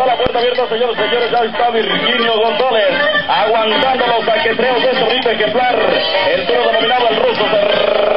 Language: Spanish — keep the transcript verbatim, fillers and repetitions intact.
está la puerta abierta, señores, señores, ya está Virginio González, aguantando los saquetreos de este horrible ejemplar, el toro denominado el ruso.